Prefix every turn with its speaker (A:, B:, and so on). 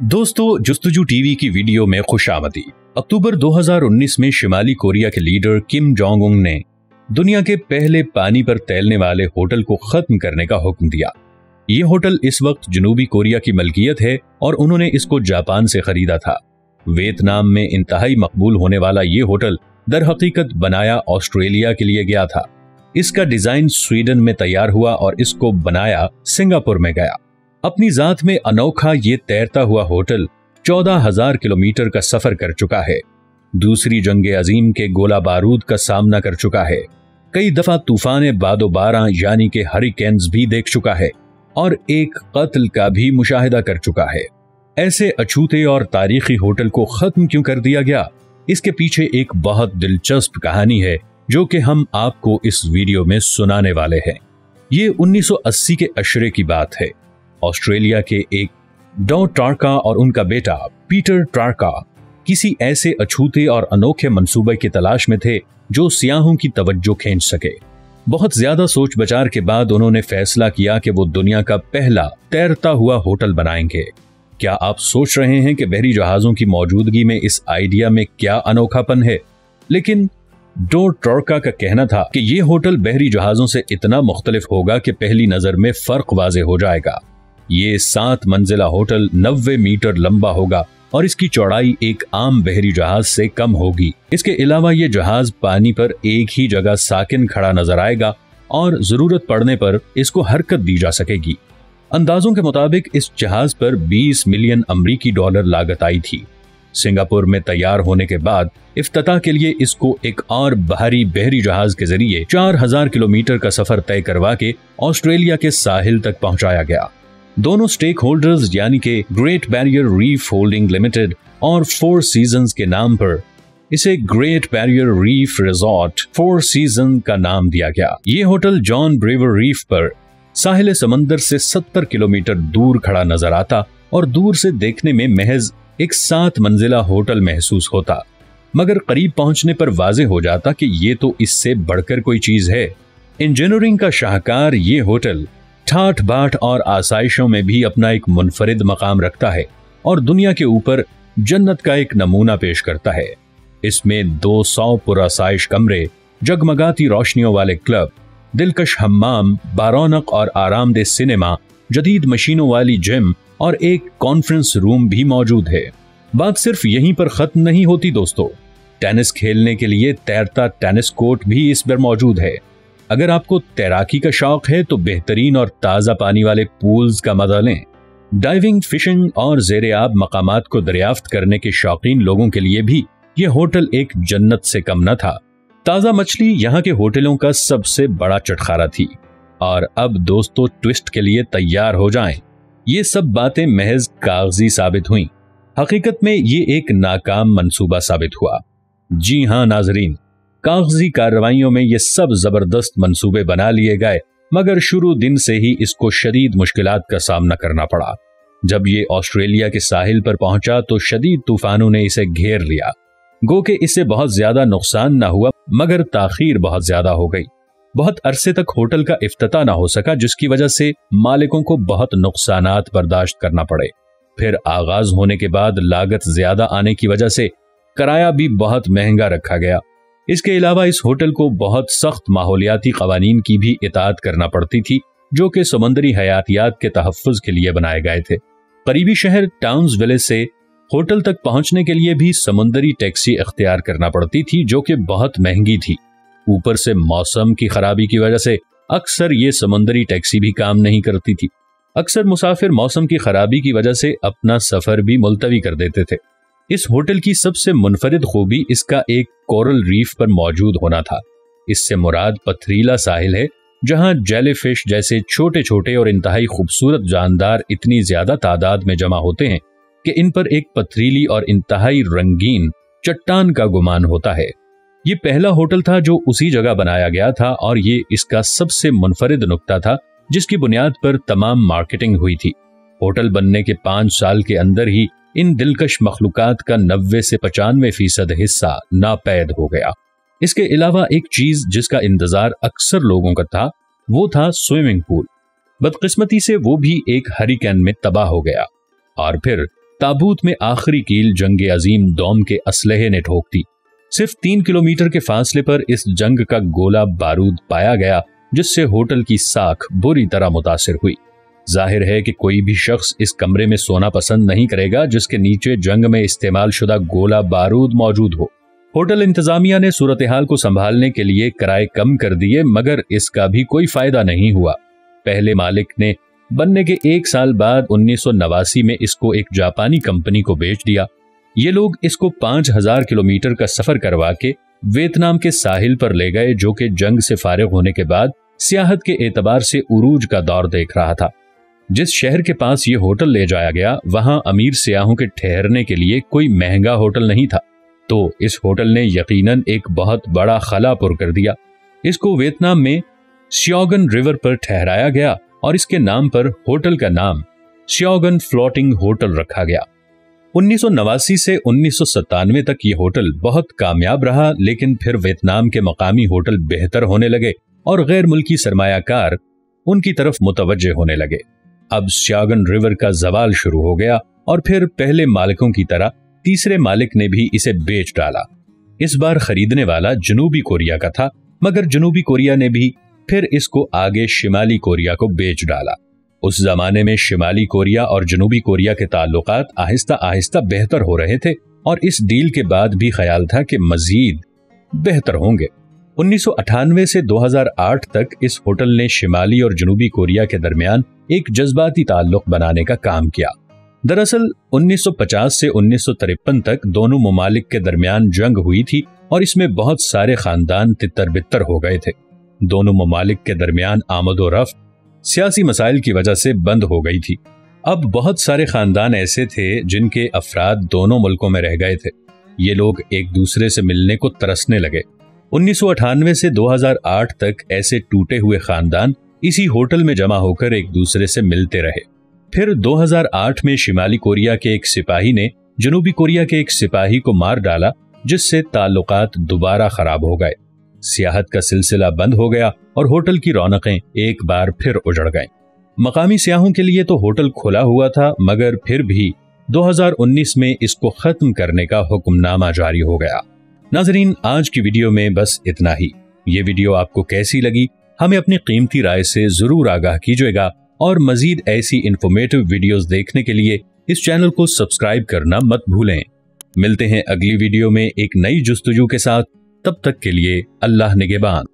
A: दोस्तों, जुस्तजू टीवी की वीडियो में खुशामदी। अक्टूबर 2019 में शिमाली कोरिया के लीडर किम जोंग उन ने दुनिया के पहले पानी पर तैरने वाले होटल को खत्म करने का हुक्म दिया। ये होटल इस वक्त जनूबी कोरिया की मलकियत है और उन्होंने इसको जापान से खरीदा था। वियतनाम में इंतहाई मकबूल होने वाला ये होटल दर हकीकत बनाया ऑस्ट्रेलिया के लिए गया था। इसका डिजाइन स्वीडन में तैयार हुआ और इसको बनाया सिंगापुर में गया। अपनी जात में अनोखा ये तैरता हुआ होटल 14,000 किलोमीटर का सफर कर चुका है। दूसरी जंग अजीम के गोला बारूद का सामना कर चुका है। कई दफा तूफान बादो-बारा यानी के हरिकेन्स भी देख चुका है और एक कत्ल का भी मुशाहिदा कर चुका है। ऐसे अछूते और तारीखी होटल को खत्म क्यों कर दिया गया? इसके पीछे एक बहुत दिलचस्प कहानी है जो कि हम आपको इस वीडियो में सुनाने वाले हैं। ये 1980 के अशरे की बात है। ऑस्ट्रेलिया के एक डॉ टार्का और उनका बेटा पीटर टार्का किसी ऐसे अछूते और अनोखे मंसूबे की तलाश में थे जो सियाहों की तवज्जो खींच सके। बहुत ज्यादा सोच विचार के बाद उन्होंने फैसला किया कि वो दुनिया का पहला तैरता हुआ होटल बनाएंगे। क्या आप सोच रहे हैं कि बहरी जहाजों की मौजूदगी में इस आइडिया में क्या अनोखापन है? लेकिन डॉ टार्का का कहना था कि ये होटल बहरी जहाजों से इतना मुख्तलिफ होगा कि पहली नजर में फर्क वाजे हो जाएगा। ये 7 मंजिला होटल 90 मीटर लंबा होगा और इसकी चौड़ाई एक आम बहरी जहाज से कम होगी। इसके अलावा ये जहाज पानी पर एक ही जगह साकिन खड़ा नजर आएगा और जरूरत पड़ने पर इसको हरकत दी जा सकेगी। अंदाजों के मुताबिक इस जहाज पर 20 मिलियन अमरीकी डॉलर लागत आई थी। सिंगापुर में तैयार होने के बाद इफ्तिताह के लिए इसको एक और बाहरी बहरी जहाज के जरिए 4,000 किलोमीटर का सफर तय करवा के ऑस्ट्रेलिया के साहिल तक पहुंचाया गया। दोनों स्टेक होल्डर्स यानी कि Great Barrier Reef Holding Limited और 4 सीजन्स के नाम पर इसे Great Barrier Reef Resort 4 Season का नाम दिया गया। ये होटल जॉन ब्रेवर रीफ पर साहिल समंदर से 70 किलोमीटर दूर खड़ा नजर आता और दूर से देखने में महज एक 7 मंजिला होटल महसूस होता, मगर करीब पहुंचने पर वाज़ेह हो जाता कि ये तो इससे बढ़कर कोई चीज है। इंजीनियरिंग का शाहकार ये होटल ठाठ बाट और आसाइशों में भी अपना एक मुनफरिद मकाम रखता है और दुनिया के ऊपर जन्नत का एक नमूना पेश करता है। इसमें 200 पुरआसाइश कमरे, जगमगाती रोशनियों वाले क्लब, दिलकश हम्माम, बारौनक और आरामदेह सिनेमा, जदीद मशीनों वाली जिम और एक कॉन्फ्रेंस रूम भी मौजूद है। बात सिर्फ यहीं पर खत्म नहीं होती दोस्तों। टेनिस खेलने के लिए तैरता टेनिस कोर्ट भी इस पर मौजूद है। अगर आपको तैराकी का शौक है तो बेहतरीन और ताज़ा पानी वाले पूल्स का मजा लें। डाइविंग, फिशिंग और ज़ेर-ए-आब मकामात को दरियाफ्त करने के शौकीन लोगों के लिए भी यह होटल एक जन्नत से कम न था। ताज़ा मछली यहाँ के होटलों का सबसे बड़ा चटखारा थी। और अब दोस्तों, ट्विस्ट के लिए तैयार हो जाएं। ये सब बातें महज कागजी साबित हुई। हकीकत में ये एक नाकाम मंसूबा साबित हुआ। जी हाँ नाजरीन, कागजी कार्रवाइयों में ये सब जबरदस्त मंसूबे बना लिए गए, मगर शुरू दिन से ही इसको शदीद मुश्किलात का सामना करना पड़ा। जब ये ऑस्ट्रेलिया के साहिल पर पहुंचा तो शदीद तूफानों ने इसे घेर लिया। गो के इससे बहुत ज्यादा नुकसान ना हुआ, मगर ताखीर बहुत ज्यादा हो गई। बहुत अरसे तक होटल का इफ्तिताह ना हो सका, जिसकी वजह से मालिकों को बहुत नुकसानात बर्दाश्त करना पड़े। फिर आगाज होने के बाद लागत ज्यादा आने की वजह से किराया भी बहुत महंगा रखा गया। इसके अलावा इस होटल को बहुत सख्त माहौलियाती कवानीन की भी इताअत करना पड़ती थी, जो कि समुद्री हयातियात के तहफ़्फ़ुज़ के लिए बनाए गए थे। करीबी शहर टाउन्सविले से होटल तक पहुंचने के लिए भी समुद्री टैक्सी इख्तियार करना पड़ती थी, जो कि बहुत महंगी थी। ऊपर से मौसम की खराबी की वजह से अक्सर ये समुद्री टैक्सी भी काम नहीं करती थी। अक्सर मुसाफिर मौसम की खराबी की वजह से अपना सफर भी मुलतवी कर देते थे। इस होटल की सबसे मुनफरिद खूबी इसका एक कोरल रीफ पर मौजूद होना था। इससे मुराद पथरीला साहिल है, जहां जेलीफिश जैसे छोटे छोटे और इंतहाई खूबसूरत जानदार इतनी ज्यादा तादाद में जमा होते हैं कि इन पर एक पथरीली और इंतहाई रंगीन चट्टान का गुमान होता है। ये पहला होटल था जो उसी जगह बनाया गया था और ये इसका सबसे मुनफरिद नुक्ता था, जिसकी बुनियाद पर तमाम मार्केटिंग हुई थी। होटल बनने के 5 साल के अंदर ही इन दिलकश मखलूकात का 90 से 95% हिस्सा नापैद हो गया। इसके अलावा एक चीज जिसका इंतजार अक्सर लोगों का था, वो था स्विमिंग पूल। बदकिस्मती से वो भी एक हरिकेन में तबाह हो गया और फिर ताबूत में आखिरी कील जंग अजीम डोम के असलहे ने ठोक दी। सिर्फ 3 किलोमीटर के फासले पर इस जंग का गोला बारूद पाया गया, जिससे होटल की साख बुरी तरह मुतासिर हुई। जाहिर है कि कोई भी शख्स इस कमरे में सोना पसंद नहीं करेगा जिसके नीचे जंग में इस्तेमाल शुदा गोला बारूद मौजूद हो। होटल इंतजामिया ने सूरत हाल को संभालने के लिए किराए कम कर दिए, मगर इसका भी कोई फायदा नहीं हुआ। पहले मालिक ने बनने के 1 साल बाद 1989 में इसको एक जापानी कंपनी को बेच दिया। ये लोग इसको 5000 किलोमीटर का सफर करवा के वियतनाम के साहिल पर ले गए, जो कि जंग से फारिग होने के बाद सियाहत के एतबार से उरूज का दौर देख रहा था। जिस शहर के पास ये होटल ले जाया गया, वहां अमीर सियाहों के ठहरने के लिए कोई महंगा होटल नहीं था, तो इस होटल ने यकीनन एक बहुत बड़ा खला पुर कर दिया। इसको वियतनाम में श्योगन रिवर पर ठहराया गया और इसके नाम पर होटल का नाम श्योगन फ्लोटिंग होटल रखा गया। 1989 से 1997 तक ये होटल बहुत कामयाब रहा, लेकिन फिर वियतनाम के मकामी होटल बेहतर होने लगे और गैर मुल्की सरमायाकार उनकी तरफ मुतवज्जे होने लगे। अब श्योगन रिवर का जवाल शुरू हो गया और फिर पहले मालिकों की तरह तीसरे मालिक ने भी इसे बेच डाला। इस बार खरीदने वाला जनूबी कोरिया का था, मगर जनूबी कोरिया ने भी फिर इसको आगे शिमाली कोरिया को बेच डाला। उस जमाने में शिमाली कोरिया और जनूबी कोरिया के ताल्लुकात आहिस्ता आहिस्ता बेहतर हो रहे थे और इस डील के बाद भी ख्याल था कि मजीद बेहतर होंगे। 1998 से 2008 तक इस होटल ने शिमाली और जनूबी कोरिया के दरमियान एक जज्बाती ताल्लुक बनाने का काम किया। दरअसल 1950 से 1953 तक दोनों ममालिक के दरमियान जंग हुई थी और इसमें बहुत सारे खानदान तितर बितर हो गए थे। दोनों ममालिक के दरमियान आमदो रफ्त सियासी मसाइल की वजह से बंद हो गई थी। अब बहुत सारे खानदान ऐसे थे जिनके अफराद दोनों मुल्कों में रह गए थे। ये लोग एक दूसरे से मिलने को तरसने लगे। 1998 से 2008 तक ऐसे टूटे हुए खानदान इसी होटल में जमा होकर एक दूसरे से मिलते रहे। फिर 2008 में शिमाली कोरिया के एक सिपाही ने जनूबी कोरिया के एक सिपाही को मार डाला, जिससे ताल्लुकात दोबारा खराब हो गए। सियाहत का सिलसिला बंद हो गया और होटल की रौनकें एक बार फिर उजड़ गईं। मकामी सियाहों के लिए तो होटल खुला हुआ था, मगर फिर भी 2019 में इसको खत्म करने का हुक्मनामा जारी हो गया। नाजरीन, आज की वीडियो में बस इतना ही। ये वीडियो आपको कैसी लगी, हमें अपनी कीमती राय से जरूर आगाह कीजिएगा और मजीद ऐसी इंफॉर्मेटिव वीडियोस देखने के लिए इस चैनल को सब्सक्राइब करना मत भूलें। मिलते हैं अगली वीडियो में एक नई जुस्तजू के साथ। तब तक के लिए अल्लाह निगहबान।